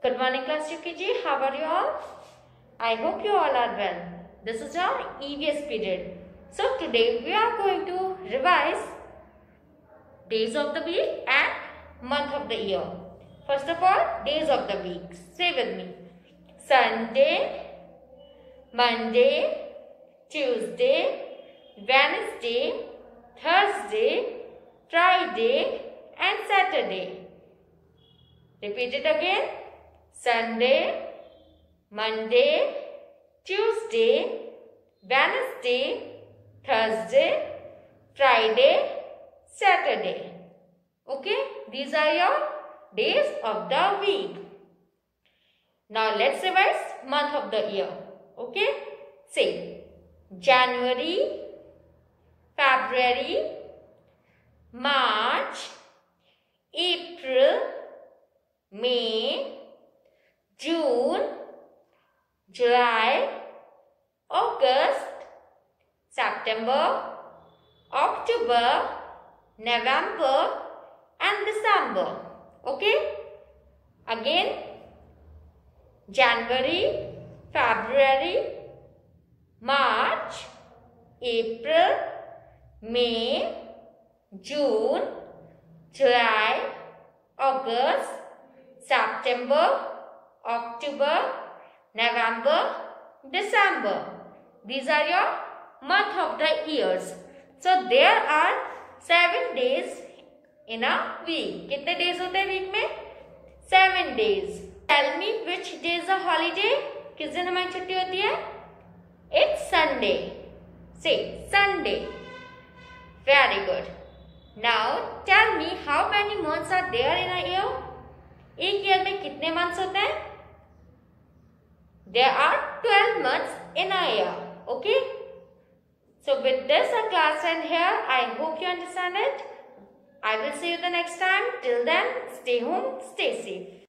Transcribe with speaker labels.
Speaker 1: Good morning, class UKG. How are you all? I hope you all are well. This is our EVS period. So today we are going to revise days of the week and month of the year. First of all, days of the week. Say with me. Sunday, Monday, Tuesday, Wednesday, Thursday, Friday and Saturday. Repeat it again. Sunday, Monday, Tuesday, Wednesday, Thursday, Friday, Saturday. Okay, these are your days of the week. Now let's revise month of the year. Okay, say January, February, March, April, May, June, July, August, September, October, November and December. Okay? Again, January, February, March, April, May, June, July, August, September, October, November, December. These are your month of the years. So there are 7 days in a week. कितने days होते हैं week में? 7 days. Tell me which day is a holiday? किस दिन हमारी छुट्टी होती है? It's Sunday. Say Sunday. Very good. Now tell me how many months are there in a year? एक ईयर में कितने मंथ्स होते हैं? There are 12 months in a year. Okay? So with this our class end here. I hope you understand it. I will see you the next time. Till then, stay home, stay safe.